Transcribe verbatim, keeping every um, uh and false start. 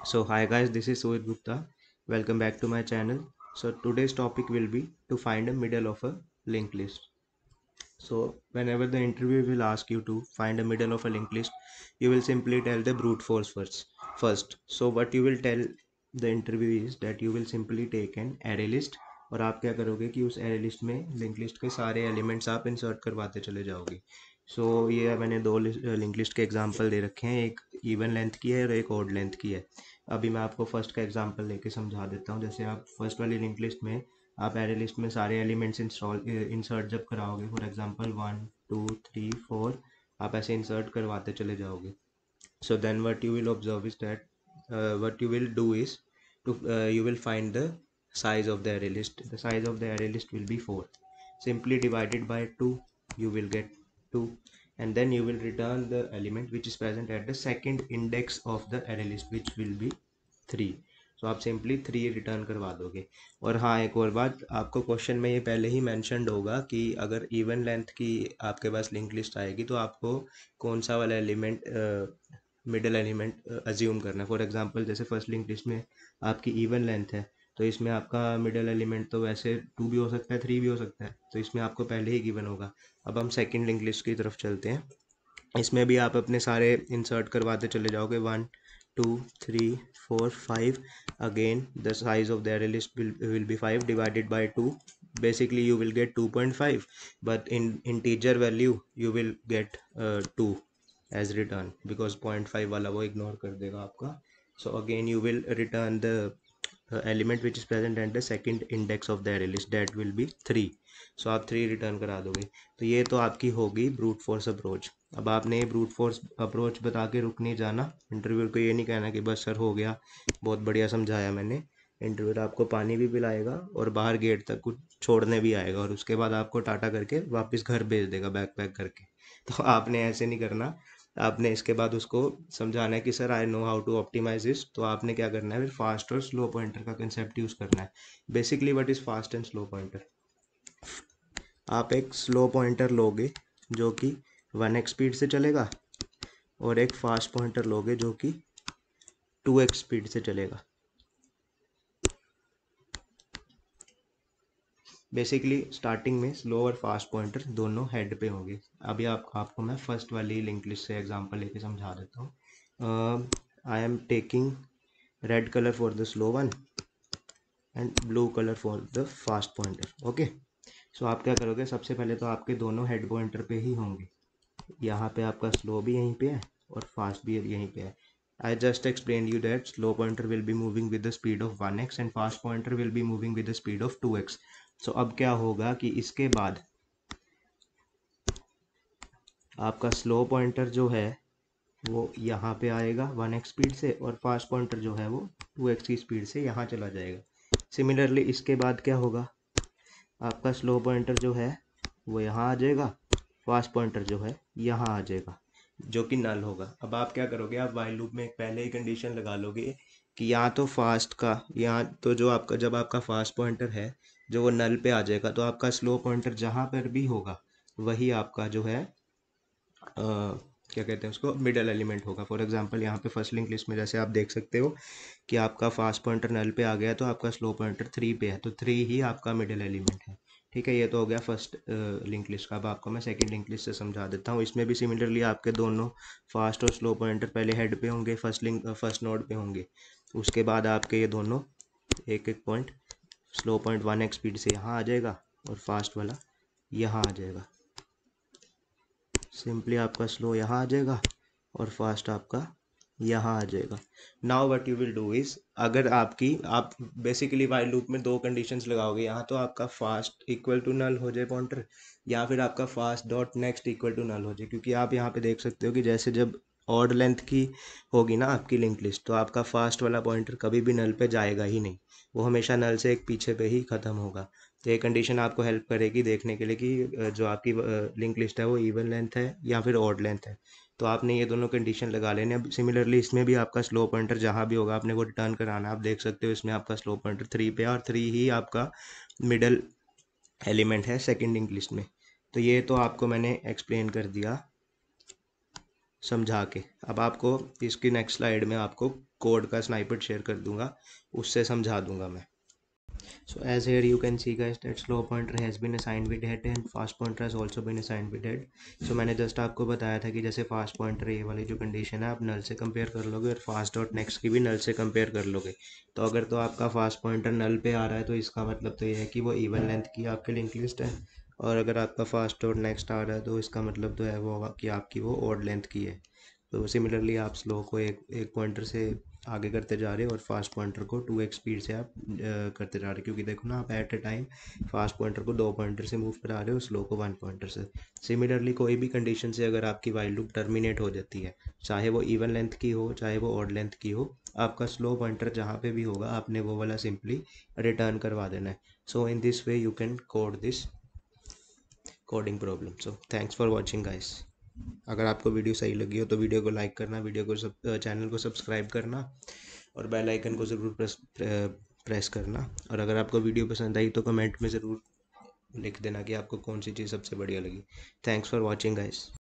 So hi guys, this is Sujit Gupta. Welcome back to my channel. So today's topic will be to find a middle of a linked list. So whenever the interviewer will ask you to find a middle of a linked list, you will simply tell the brute force first. First, so what you will tell the interview is that you will simply take an array list और आप क्या करोगे कि उस array list में link list के सारे elements आप इंसर्ट करवाते चले जाओगे. सो so, ये मैंने दो लिंक लिस्ट के एग्जांपल दे रखे हैं, एक इवन लेंथ की है और एक ऑड लेंथ की है. अभी मैं आपको फर्स्ट का एग्जांपल लेके समझा देता हूँ. जैसे आप फर्स्ट वाली लिंक लिस्ट में आप एरे लिस्ट में सारे एलिमेंट्स इंस्टॉल इंसर्ट जब कराओगे, for example one two three four आप ऐसे इंसर्ट करवाते चले जाओगे. So then what you will observe is that what you will do is to you will find the size of the array list. The size of the array list will be four. Simply divided by two, you will get two, and then you will return the element which is present at the second index of the array list, which will be three. So so, आप simply three return करवा दोगे. और हाँ, एक और बात, आपको question में ये पहले ही मैंशनड होगा कि अगर इवन लेंथ की आपके पास लिंक लिस्ट आएगी तो आपको कौन सा वाला एलिमेंट मिडिल एलिमेंट अज्यूम करना है. फॉर एग्जांपल जैसे फर्स्ट लिंक लिस्ट में आपकी इवन लेंथ है, तो इसमें आपका मिडिल एलिमेंट तो वैसे टू भी हो सकता है, थ्री भी हो सकता है, तो इसमें आपको पहले ही गिवन होगा. अब हम सेकेंड लिंक लिस्ट की तरफ चलते हैं. इसमें भी आप अपने सारे इंसर्ट करवाते चले जाओगे, one two three four five. Again the size of the array list will will be five divided by two. Basically you will get two point five, but in integer value you will get uh, two as return, because zero point five वाला वो ignore कर देगा आपका. So again you will return the uh, element which is present at the second index of the array list, that will be three. So आप three return करा दोगे. तो ये तो आपकी होगी ब्रूट फोर्स अप्रोच. अब आपने ब्रूट फोर्स अप्रोच बता के रुक नहीं जाना. इंटरव्यूअर को ये नहीं कहना कि बस सर हो गया, बहुत बढ़िया समझाया मैंने. इंटरव्यूअर आपको पानी भी पिलाएगा और बाहर गेट तक कुछ छोड़ने भी आएगा, और उसके बाद आपको टाटा करके वापस घर भेज देगा बैग पैक करके. तो आपने ऐसे नहीं करना. आपने इसके बाद उसको समझाना है कि sir I know how to optimize this. तो आपने क्या करना है, फिर फास्ट और स्लो पॉइंटर का कंसेप्ट यूज़ करना है. Basically what is fast and slow pointer. आप एक स्लो पॉइंटर लोगे जो कि वन एक्स स्पीड से चलेगा, और एक फास्ट पॉइंटर लोगे जो कि टू एक्स स्पीड से चलेगा. बेसिकली स्टार्टिंग में स्लो और फास्ट पॉइंटर दोनों हेड पे होंगे. अभी आप आपको मैं फर्स्ट वाली लिंक लिस्ट से एग्जांपल लेके समझा देता हूँ. I am taking red colour for the slow one and blue colour for the fast pointer. Okay, so आप क्या करोगे, सबसे पहले तो आपके दोनों हेड पॉइंटर पे ही होंगे. यहाँ पे आपका स्लो भी यहीं पे है और फास्ट भी यहीं पे है. I just explained you that slow pointer will be moving with the speed of one X and fast pointer will be moving with the speed of two X. So अब क्या होगा कि इसके बाद आपका स्लो पॉइंटर जो है वो यहाँ पे आएगा वन एक्स स्पीड से, और फास्ट पॉइंटर जो है वो टू एक्स की स्पीड से यहाँ चला जाएगा. सिमिलरली इसके बाद क्या होगा, आपका स्लो पॉइंटर जो है वो यहाँ आ जाएगा, फास्ट पॉइंटर जो है यहाँ आ जाएगा, जो कि नल होगा. अब आप क्या करोगे, आप वाइल लूप में पहले ही कंडीशन लगा लोगे कि यहाँ तो फास्ट का, यहाँ तो जो आपका जब आपका फास्ट पॉइंटर है जो वो नल पे आ जाएगा, तो आपका स्लो पॉइंटर जहाँ पर भी होगा वही आपका जो है आ, क्या कहते हैं उसको, मिडल एलिमेंट होगा. फॉर एग्जांपल यहाँ पे फर्स्ट लिंक लिस्ट में जैसे आप देख सकते हो कि आपका फास्ट पॉइंटर नल पे आ गया, तो आपका स्लो पॉइंटर थ्री पे है, तो थ्री ही आपका मिडल एलिमेंट है. ठीक है, ये तो हो गया फर्स्ट लिंक लिस्ट का. अब आपको मैं सेकंड लिंक लिस्ट से समझा देता हूँ. इसमें भी सिमिलरली आपके दोनों फास्ट और स्लो पॉइंटर पहले हेड पे होंगे, फर्स्ट लिंक फर्स्ट नोड पे होंगे. उसके बाद आपके ये दोनों एक एक point, slow point one X speed से यहाँ आ जाएगा और फास्ट वाला यहाँ आ जाएगा. सिंपली आपका स्लो यहाँ आ जाएगा और फास्ट आपका यहाँ आ जाएगा. Now what you will do is, अगर आपकी आप बेसिकली वाइल लूप में दो कंडीशंस लगाओगे, यहाँ तो आपका फास्ट इक्वल टू नल हो जाए पॉइंटर, या फिर आपका fast dot next equal to null हो जाए. क्योंकि आप यहाँ पे देख सकते हो कि जैसे जब ऑड लेंथ की होगी ना आपकी लिंक लिस्ट, तो आपका फास्ट वाला पॉइंटर कभी भी नल पे जाएगा ही नहीं, वो हमेशा नल से एक पीछे पे ही ख़त्म होगा. तो ये कंडीशन आपको हेल्प करेगी देखने के लिए कि जो आपकी लिंक लिस्ट है वो इवन लेंथ है या फिर ऑड लेंथ है. तो आपने ये दोनों कंडीशन लगा लेने. अब सिमिलरली इसमें भी आपका स्लो पॉइंटर जहाँ भी होगा आपने को रिटर्न कराना. आप देख सकते हो इसमें आपका स्लो पॉइंटर थ्री पे है और थ्री ही आपका मिडल एलिमेंट है सेकेंड लिंक लिस्ट में. तो ये तो आपको मैंने एक्सप्लेन कर दिया समझा के. अब आपको इसकी नेक्स्ट स्लाइड में आपको कोड का स्नाइपेट शेयर कर दूंगा, उससे समझा दूंगा मैं। So as here you can see guys that slow pointer has been assigned with head and fast pointer has also been assigned with head. So मैंने जस्ट आपको बताया था कि जैसे फास्ट पॉइंटर ये वाली जो कंडीशन है आप नल से कंपेयर कर लोगे और फास्ट डॉट नेक्स्ट की भी नल से कंपेयर कर लोगे। तो अगर तो आपका फास्ट पॉइंटर नल पे आ रहा है तो इसका मतलब तो ये है कि वो इवन लेंथ की आपकी लिंक लिस्ट है, और अगर आपका फास्ट डॉट नेक्स्ट आ रहा है तो इसका मतलब तो है वो होगा कि आपकी वो ऑड लेंथ की है। तो सिमिलरली आप स्लो को एक एक पॉइंटर से आगे करते जा रहे हो और फास्ट पॉइंटर को टू एक्स स्पीड से आप अ, करते जा रहे हो, क्योंकि देखो ना आप at a time fast pointer को दो पॉइंटर से मूव करा रहे हो, स्लो को वन पॉइंटर से। सिमिलरली कोई भी कंडीशन से अगर आपकी वाइल लूप टर्मिनेट हो जाती है, चाहे वो इवन लेंथ की हो चाहे वो ऑड लेंथ की हो, आपका स्लो पॉइंटर जहाँ पे भी होगा आपने वो वाला सिंपली रिटर्न करवा देना है। So in this way you can code this coding problem. So thanks for watching guys. अगर आपको वीडियो सही लगी हो तो वीडियो को लाइक करना, वीडियो को सब चैनल को सब्सक्राइब करना और बेल आइकन को ज़रूर प्रेस प्रेस करना। और अगर आपको वीडियो पसंद आई तो कमेंट में ज़रूर लिख देना कि आपको कौन सी चीज़ सबसे बढ़िया लगी। Thanks for watching guys.